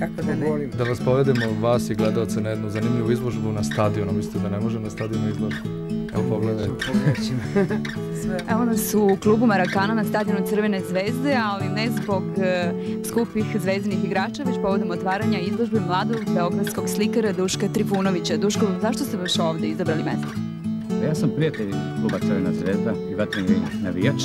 kako da ne. Da vas povedemo, vas i gledalce, na jednu zanimljivu izložbu na stadionu. Mislite da ne može na stadionu izložbu? Evo pogledajte. Evo nas u klubu Marakana na stadionu Crvene zvezde, ali ne zbog skupih zvezdinih igrača, već povodom otvaranja izložbe mladog beogradskog slikara Duška Trifunovića. Duško, zašto ste baš ovde izabrali mesto? Ja sam prijatelj kluba Crvena zvezda i vatreni navijač.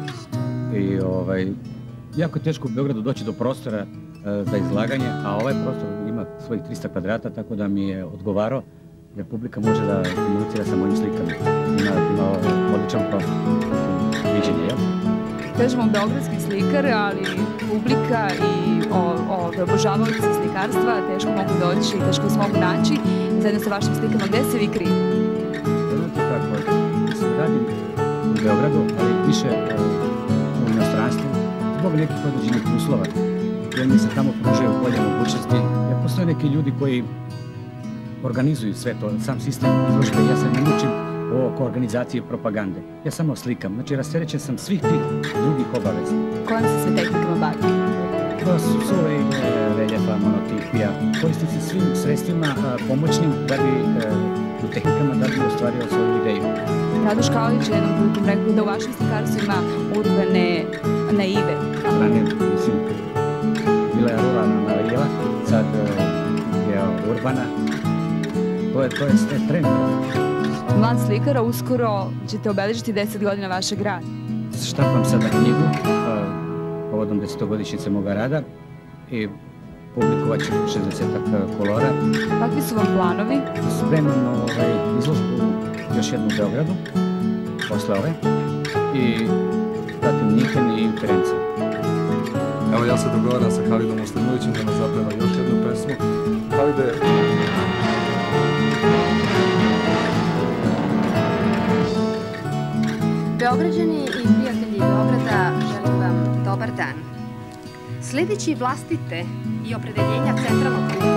I jako je teško u Beogradu doći do prostora za izlaganje, a ovaj prostor ima svojih 300 kvadrata, tako da mi je odgovarao da publika može da komunicira sa mojim slikama. Ima odličan prostor viđenja, jel? Kažemo beogradski slikar, ali publika i obožavaoci slikarstva teško mogu doći, teško se mogu naći zajedno sa vašim slikama. Gde se vi kriju? Znate kako, radim u Beogradu, ali više u inostranstvu, zbog nekih određenih uslova, jer mi se tamo pružaju bolje mogućnosti, jer postoje neki ljudi koji organizuju sve to, sam sistem izložbe, ja se ne mučim oko organizacije propagande. Ja samo slikam, znači rasterećen sam svih tih drugih obaveza. Kojim se sve tehnikama bavi? To su reljefa, monotipija, koristim se svim sredstvima pomoćnim da bi u tehnikama da bi ostvario svoju ideju. Radoš Kalić je jednom prilikom rekao da u vašem slikarstvu ima urbane naive. Ranije, mislim, bila je ruralna naiva, sad je urbana. To je sve trend. Mlad slikara, uskoro ćete obeležiti 10 godina vašeg rada. Štampam sada knjigu povodom 10-godišnjice moga rada i publikovat ću 60 kolora. Kakvi su vam planovi? Spremam izložbu još jednu u Beogradu, posle ove, i zatim Njihen i Firenze. Evo ja se dogovaram sa Halidom Muslimovićem da nas zaprema još jednu pesmu. Halide... Beograđani i prijatelji Beograda, želim vam dobar dan. Sledeći vlastite i opredeljenja Centralnog